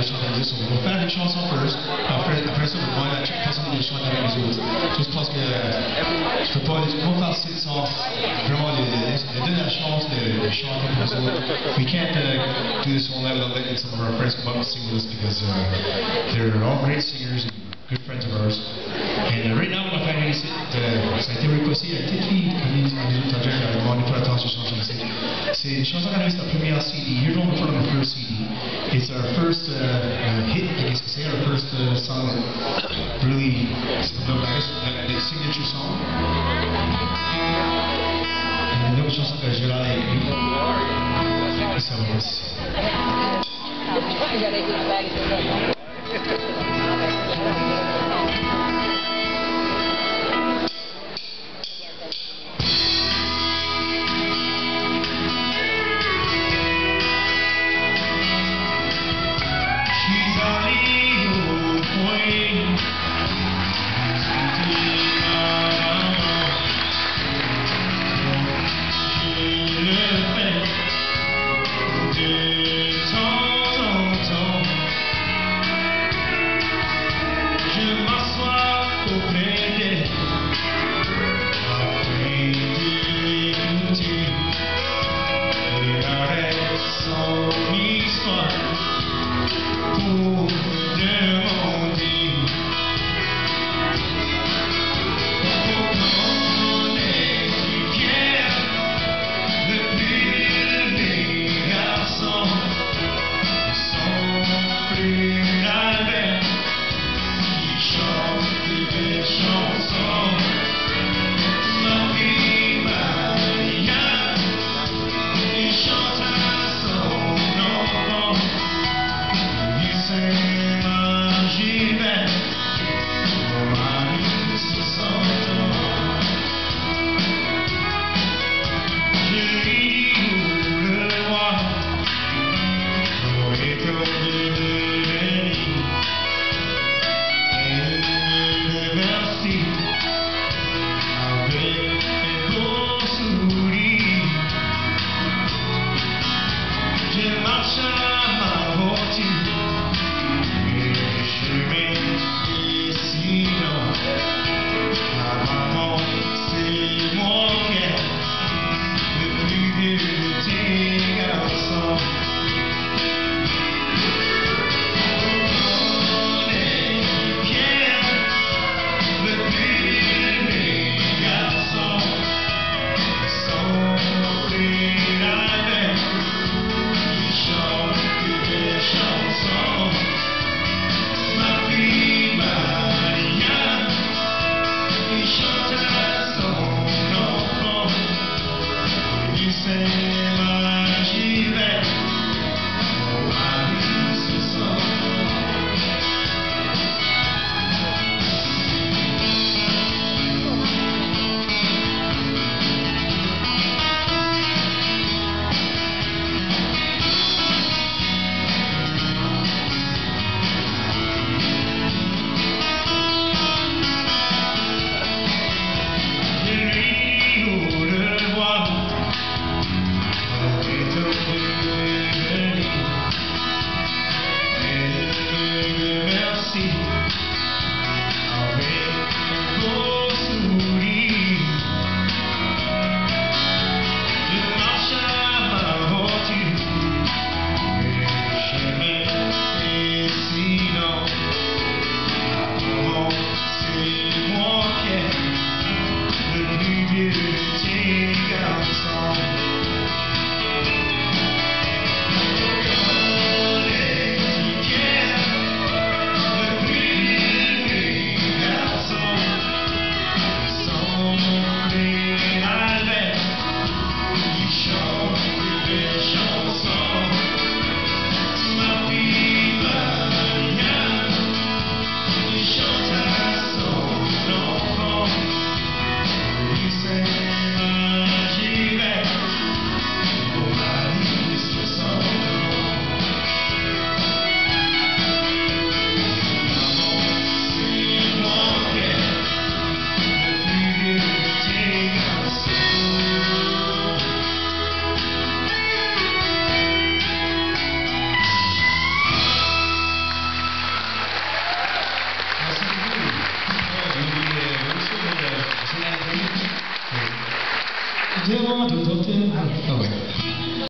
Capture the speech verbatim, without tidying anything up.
de chanter des autres. On va faire une chanson first, après, après ça, on va passer des chanter avec les autres. Juste parce que euh, je peux pas, je peux pas faire ça sans vraiment les, les, les donner la chance de, de chanter pour les autres. We can't uh, do this one without letting some of our friends come up and sing with us because uh, they're all great singers and good friends of ours. And uh, right now, on va faire une ici, euh, ça a été reposé à Tiki, comme les autres projets qui ont demandé pour la tâche de chanson ici. C'est une chanson qu'on a vue sur la première C D. Here's one from the first C D. It's our first uh, uh, hit, I guess you could say, our first uh, song that really, I guess, uh, the signature song. And une autre chanson que j'ai là écrite. Et ça va aussi. She's They want to talk to